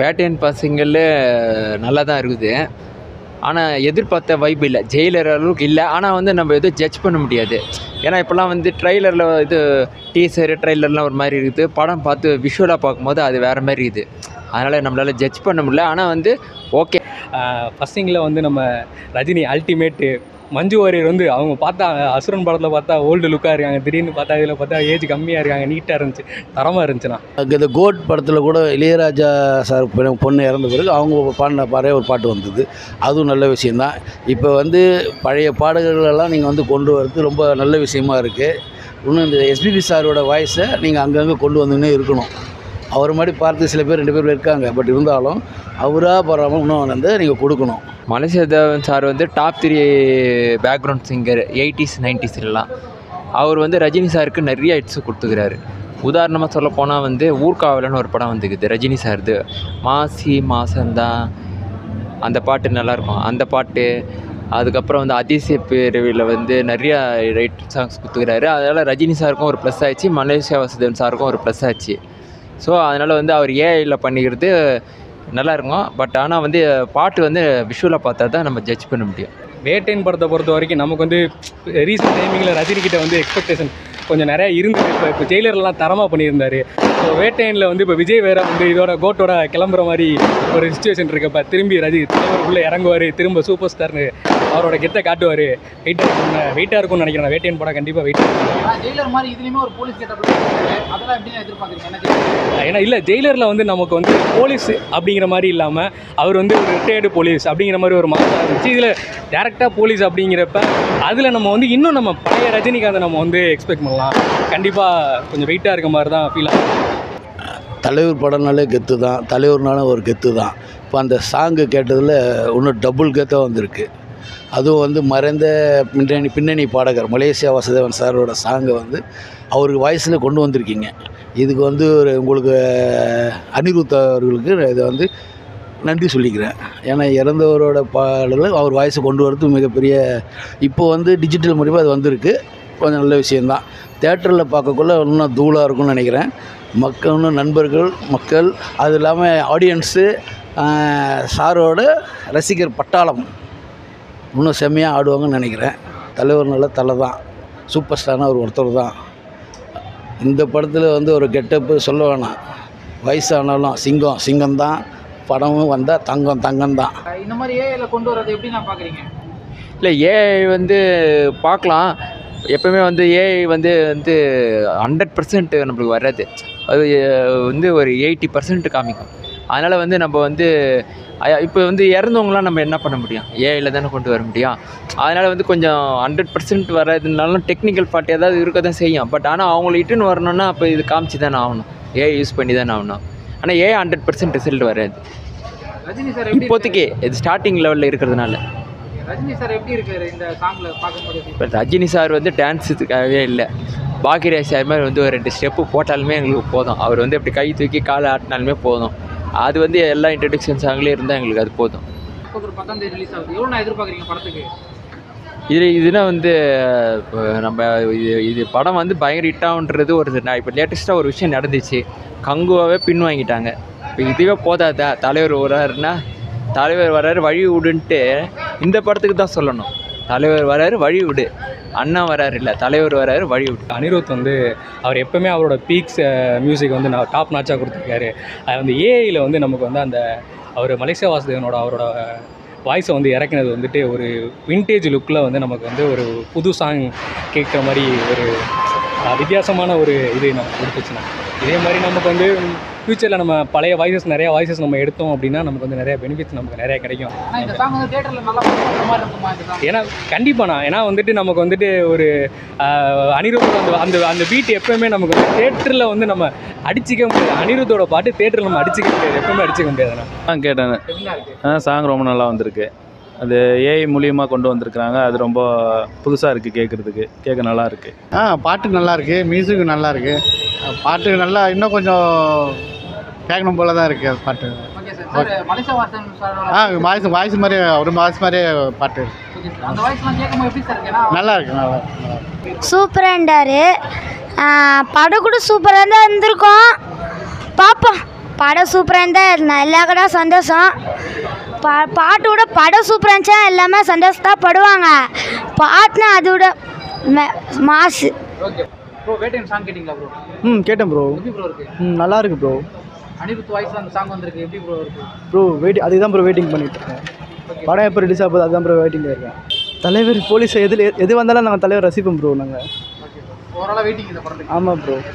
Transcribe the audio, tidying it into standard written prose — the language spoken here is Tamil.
வேட்டையன் பசங்கள நல்லா தான் இருக்குது. ஆனால் எதிர்பார்த்த வைப் இல்லை, ஜெயிலர் அளவுக்கு இல்லை. ஆனால் வந்து நம்ம எதுவும் ஜட்ஜ் பண்ண முடியாது. ஏன்னா இப்போலாம் வந்து ட்ரெய்லரில் இது டீசரு ட்ரெய்லர்லாம் ஒரு மாதிரி இருக்குது. படம் பார்த்து விஷுவலாக பார்க்கும்போது அது வேறு மாதிரி இருக்குது. அதனால் நம்மளால் ஜட்ஜ் பண்ண முடியல. ஆனால் வந்து ஓகே. ஃபஸ்ட்டிங்கில் வந்து நம்ம ரஜினி அல்டிமேட்டு, மஞ்சு வாரியர் வந்து அவங்க பார்த்தா அசுரன் படத்தில் பார்த்தா ஓல்டு லுக்காக இருக்காங்க, திடீர்னு பார்த்தா இதில் பார்த்தா ஏஜ் கம்மியாக இருக்காங்க, நீட்டாக இருந்துச்சு, தரமாக இருந்துச்சுண்ணா. இந்த கோட் படத்தில் கூட இளையராஜா சார் பொண்ணு இறந்த பிறகு அவங்க பாடின ஒரு பாட்டு வந்தது. அதுவும் நல்ல விஷயந்தான். இப்போ வந்து பழைய பாடல்களெல்லாம் நீங்கள் வந்து கொண்டு வரது ரொம்ப நல்ல விஷயமா இருக்குது. இன்னும் இந்த எஸ்பிபி சாரோட வாய்ஸை நீங்கள் அங்கங்கே கொண்டு வந்துன்னே இருக்கணும். அவர் மாதிரி பார்த்து சில பேர் 2 பேர் இருக்காங்க. பட் இருந்தாலும் அவராக போகாமல் இன்னும் வந்து நீங்கள் கொடுக்கணும். மலேசியாதேவன் சார் வந்து டாப் 3 பேக்ரவுண்ட் சிங்கர் 80s 90ஸ்லாம். அவர் வந்து ரஜினி சாருக்கு நிறைய ஹிட்ஸு கொடுத்துக்கிறாரு. உதாரணமாக சொல்ல போனால் வந்து ஊர்காவலன்னு ஒரு படம் வந்துக்குது ரஜினி சார்து. மாசி மாசந்தான் அந்த பாட்டு நல்லாயிருக்கும். அந்த பாட்டு அதுக்கப்புறம் வந்து அதிசய பிரிவில் வந்து நிறையா ரைட் சாங்ஸ் கொடுத்துக்கிறாரு. அதனால் ரஜினி சாருக்கும் ஒரு ப்ளஸ் ஆச்சு, மலேசியா வாசுதேவன் சாருக்கும் ஒரு ப்ளஸ் ஆச்சு. ஸோ அதனால் வந்து அவர் ஏஐயில் பண்ணிக்கிறது நல்லா இருக்கும். பட் ஆனால் வந்து பாட்டு வந்து விஷுவலாக பார்த்தா தான் நம்ம ஜட்ஜ் பண்ண முடியும். வேட்டையன் படத்தை பொறுத்த வரைக்கும் நமக்கு வந்து ரீசெண்ட் டைமிங்கில் ரஜினிகிட்ட வந்து எக்ஸ்பெக்டேஷன் கொஞ்சம் நிறையா இருந்தது. இப்போ ஜெயிலர்லாம் தரமாக பண்ணியிருந்தார். ஸோ வேட்டையனில் வந்து இப்போ விஜய் வேறு வந்து இதோட கோட்டோட கிளம்புற மாதிரி ஒரு சுச்சுவேஷன் இருக்குது. இப்போ திரும்பி தலைவருக்குள்ளே இறங்குவார், திரும்ப சூப்பர் ஸ்டார்னு அவரோட கெத்தை காட்டுவார். வெயிட்டாக இருக்கும்னு நினைக்கிறேன். வேட்டையன் படம் கண்டிப்பாக வெயிட்டாக இருக்கும். ஜெயிலர் மாதிரி இதுலேயுமே ஒரு போலீஸ் கெட்டப் அதெல்லாம் எப்படி எதிர்பார்க்குறீங்க? ஏன்னா இல்லை, ஜெயிலரில் வந்து நமக்கு வந்து போலீஸ் அப்படிங்கிற மாதிரி இல்லாமல் அவர் வந்து ஒரு ரிட்டையர்டு போலீஸ் அப்படிங்கிற மாதிரி ஒரு மாற்றம் இருந்துச்சு. இதில் டேரெக்டாக போலீஸ் அப்படிங்கிறப்ப அதில் நம்ம வந்து இன்னும் நம்ம பழைய ரஜினிகாந்தை நம்ம வந்து எக்ஸ்பெக்ட் பண்ணலாம். கண்டிப்பாக கொஞ்சம் வெயிட்டாக இருக்க மாதிரி தான் ஃபீல் ஆகும். தலைவர் படம்னாலே கெத்து தான், தலைவர்னாலும் ஒரு கெத்து தான். இப்போ அந்த சாங்கு கேட்டதில் இன்னும் டபுள் கெத்தாக வந்திருக்கு. அதுவும் வந்து மறைந்த பின்னணி பாடகர் மலேசியா வாசுதேவன் சாரோட சாங்கை வந்து அவருக்கு வாய்ஸில் கொண்டு வந்திருக்கீங்க. இதுக்கு வந்து உங்களுக்கு அனிருத் அவர்களுக்கு இதை வந்து நன்றி சொல்லிக்கிறேன். ஏன்னா இறந்தவரோட பாடல்கள் அவர் வாய்ஸை கொண்டு வரது மிகப்பெரிய, இப்போ வந்து டிஜிட்டல் மூலிமா அது வந்திருக்கு. கொஞ்சம் நல்ல விஷயந்தான். தேட்டரில் பார்க்கக்குள்ள இன்னும் தூளாக இருக்கும்னு நினைக்கிறேன். மக்கள் இன்னும் நண்பர்கள் மக்கள், அது இல்லாமல் ஆடியன்ஸு, சாரோட ரசிகர் பட்டாளம் இன்னும் செம்மையாக ஆடுவாங்கன்னு நினைக்கிறேன். தலைவர் நல்ல தலை தான், சூப்பர் ஸ்டார்னா அவர் ஒருத்தர் தான். இந்த படத்தில் வந்து ஒரு கெட்டப்பு சொல்ல வேணாம். வயசானாலும் சிங்கம்தான். படமும் வந்தால் தங்கம் தான். இந்த மாதிரி ஏஐல கொண்டு வரது எப்படி நான் பார்க்குறீங்க? இல்லை, ஏஐ வந்து பார்க்கலாம். எப்போவுமே வந்து ஏஐ வந்து 100% நம்மளுக்கு வராது. அது வந்து ஒரு 80% காமிக்கும். அதனால் வந்து நம்ம வந்து இப்போ வந்து இறந்தவங்களாம் நம்ம என்ன பண்ண முடியும்? ஏஐயில் தானே கொண்டு வர முடியும். அதனால் வந்து கொஞ்சம் 100% வராதுனாலும் டெக்னிக்கல் பார்ட் ஏதாவது இருக்க தான் செய்யும். பட் ஆனால் அவங்கள இட்டுன்னு வரணும்னா அப்போ இது காமிச்சு தானே ஆகணும், ஏஐ யூஸ் பண்ணி தானே ஆகணும். ஆனால் ஏஐ 100% ரிசல்ட் வராது ரஜினி சார் இப்போதைக்கு. இது ஸ்டார்டிங் லெவலில் இருக்கிறதுனால. ரஜினி சார் எப்படி இருக்காரு இந்த சாங்கில் பார்க்கும்போது? இப்போ ரஜினி சார் வந்து டான்ஸுக்காகவே இல்லை, பாக்கியராஜ் சார் மாதிரி வந்து ஒரு 2 ஸ்டெப்பு போட்டாலுமே எங்களுக்கு போதும். அவர் வந்து அப்படி கை தூக்கி காலை ஆட்டினாலுமே போதும். அது வந்து எல்லா இன்ட்ரடக்ஷன் சாங்லேயும் இருந்தால் எங்களுக்கு அது போதும். அக்டோபர் 10 ரிலீஸ் ஆகுது. எவ்வளோ நான் எதிர்பார்க்குறீங்க படத்துக்கு? இதுனா வந்து நம்ம இது படம் வந்து பயங்கர ஹிட்டாகுன்றது ஒரு நான் இப்போ லேட்டஸ்ட்டாக ஒரு விஷயம் நடந்துச்சு. கங்குவாவே பின் வாங்கிட்டாங்க. இப்போ இதுவே போதாதா? தலைவர் வராருன்னா தலைவர் வராரு வழி விடுன்ட்டு இந்த படத்துக்கு தான் சொல்லணும். தலைவர் வராரு வழி விடு, அண்ணா வராரு இல்லை தலைவர் வராரு வழி விடு. அனிருத் வந்து அவர் எப்போவுமே அவரோட பீக்ஸ் மியூசிக் வந்து நான் டாப் நாச்சாக கொடுத்துருக்காரு. அது வந்து ஏஐயில் வந்து நமக்கு வந்து அந்த அவர் மலேசியா வாசுதேவனோட அவரோட வாய்ஸை வந்து இறக்கினது வந்துட்டு ஒரு விண்டேஜ் லுக்கில் வந்து நமக்கு வந்து ஒரு புது சாங் கேட்குற மாதிரி ஒரு வித்தியாசமான ஒரு இது நமக்கு கொடுத்துச்சுன்னா, இதே மாதிரி நமக்கு வந்து ஃப்யூச்சரில் நம்ம பழைய நிறையா வாய்ஸஸ் நம்ம எடுத்தோம் அப்படின்னா நமக்கு வந்து நிறையா பெனிஃபிட்ஸ் நமக்கு நிறையா கிடைக்கும். இந்த சாங் வந்து தியேட்டரில் நல்லா பார்க்குற மாதிரி இருக்குமா? ஏன்னா கண்டிப்பாண்ணா, ஏன்னா வந்துட்டு நமக்கு வந்துட்டு ஒரு அனிருத் அந்த பீட் எப்போவுமே நமக்கு வந்து தேட்டரில் வந்து நம்ம அடிச்சிக்க முடியாது. அனிருத்தோட பாட்டு தேட்டரில் நம்ம அடிச்சிக்க முடியாது, எப்பவுமே அடிச்சிக்க முடியாதுண்ணா. கேட்டேன். சாங் ரொம்ப நல்லா வந்திருக்கு. அது ஏஐ மூலியமாக கொண்டு வந்திருக்கிறாங்க. அது ரொம்ப புதுசாக இருக்குது, கேட்க நல்லா இருக்குது. பாட்டு நல்லா இருக்குது, மியூசிக் நல்லா இருக்குது. பாட்டு நல்லா இன்னும் கொஞ்சம் கேட்கணும் போல தான் இருக்குது அது பாட்டு. மலேசியா வாசுதேவன் சாரோட வாய்ஸ் மாதிரி ஒரு வாய்ஸ் மாதிரியே பாட்டு அந்த வாய்ஸ்லாம் கேட்கும்போது எப்படி சார் இருக்கு? நல்லா இருக்கு. சூப்பராக இருந்தார். படம் கூட சூப்பராக தான் இருந்திருக்கோம். பார்ப்போம் படம் சூப்பராக இருந்தால் எல்லா கூட சந்தோஷம். பாட்டோட படம் சூப்பராக இருந்துச்சா எல்லாமே சந்தோஷத்தான் படுவாங்க. பாட்டுனா அதோட mass. Okay bro, Vettaiyan song கேட்டிங்களா ப்ரோ? கேட்டேன் ப்ரோ. எப்படி ப்ரோ இருக்கு? நல்லா இருக்கு ப்ரோ. அனிருத் வாய்ஸ்ல அந்த சாங் வந்திருக்கு, எப்படி ப்ரோ இருக்கு? ப்ரோ அதுக்கு தான் ப்ரோ வெயிட்டிங் பண்ணிட்டு இருக்கேன். படம் எப்போ ரிலீஸ் ஆகுது அதுதான் ப்ரோ வெயிட்டிங்கில் இருக்கேன். தலைவர் போலீஸ் எது வந்தாலும் நாங்கள் தலைவர் ரசிப்போம் ப்ரோ நாங்கள். ஓவராலாக வெயிட்டிங் இந்த படத்துக்கு. ஆமாம் ப்ரோ.